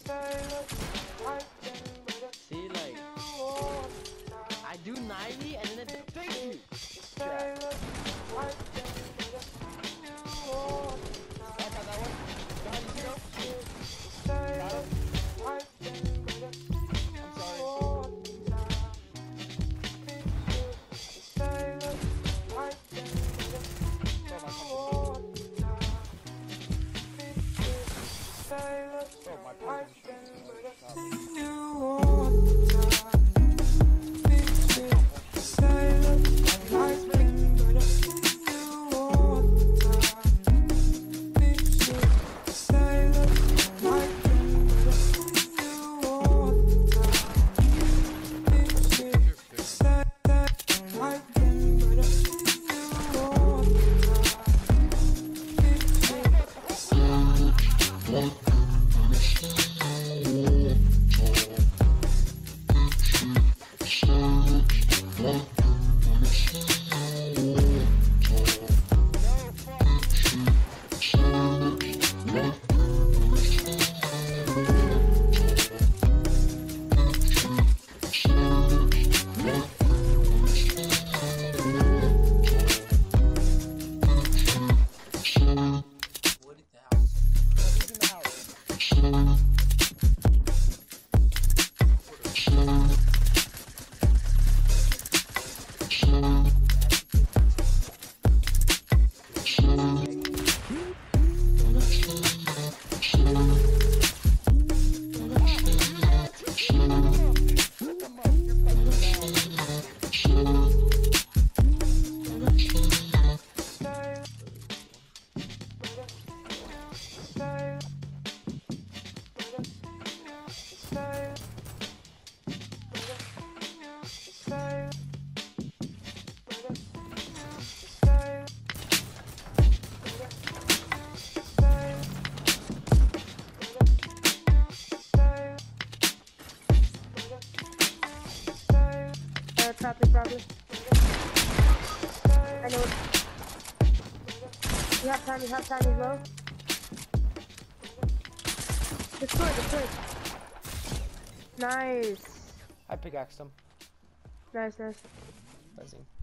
See, like, I do 90 and then it thank you. Yeah. Back on that one. How did you go? Got him? I'm sorry. Oh, my Probably. I know. You have time as well. Destroy. Nice. I pickaxed him. Nice. Buzzing.